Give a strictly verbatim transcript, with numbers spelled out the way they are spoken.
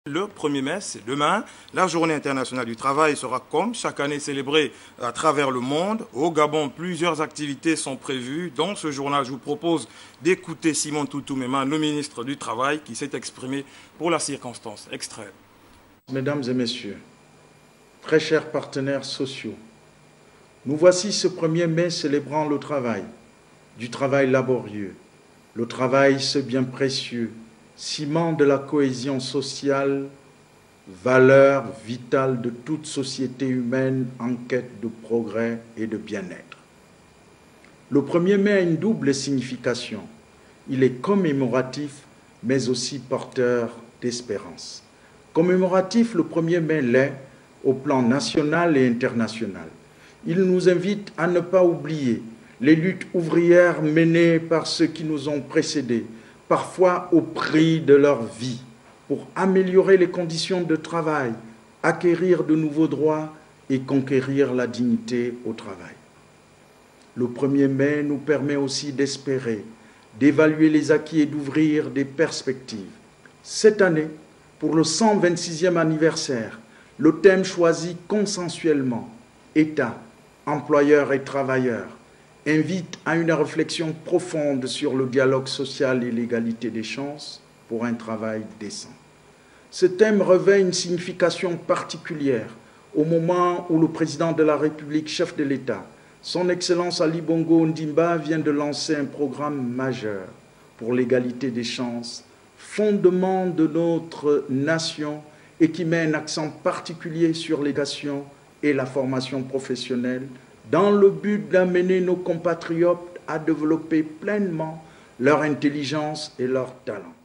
Le premier mai, c'est demain. La journée internationale du travail sera comme chaque année célébrée à travers le monde. Au Gabon, plusieurs activités sont prévues. Dans ce journal, je vous propose d'écouter Simon Toutouméma, le ministre du Travail, qui s'est exprimé pour la circonstance. Extrait. Mesdames et messieurs, très chers partenaires sociaux, nous voici ce premier mai célébrant le travail, du travail laborieux, le travail, ce bien précieux, ciment de la cohésion sociale, valeur vitale de toute société humaine en quête de progrès et de bien-être. Le premier mai a une double signification. Il est commémoratif, mais aussi porteur d'espérance. Commémoratif, le premier mai l'est au plan national et international. Il nous invite à ne pas oublier les luttes ouvrières menées par ceux qui nous ont précédés, parfois au prix de leur vie, pour améliorer les conditions de travail, acquérir de nouveaux droits et conquérir la dignité au travail. Le premier mai nous permet aussi d'espérer, d'évaluer les acquis et d'ouvrir des perspectives. Cette année, pour le cent vingt-sixième anniversaire, le thème choisi consensuellement, État, employeurs et travailleurs, invite à une réflexion profonde sur le dialogue social et l'égalité des chances pour un travail décent. Ce thème revêt une signification particulière au moment où le président de la République, chef de l'État, son Excellence Ali Bongo Ondimba, vient de lancer un programme majeur pour l'égalité des chances, fondement de notre nation et qui met un accent particulier sur l'éducation et la formation professionnelle, dans le but d'amener nos compatriotes à développer pleinement leur intelligence et leur talent.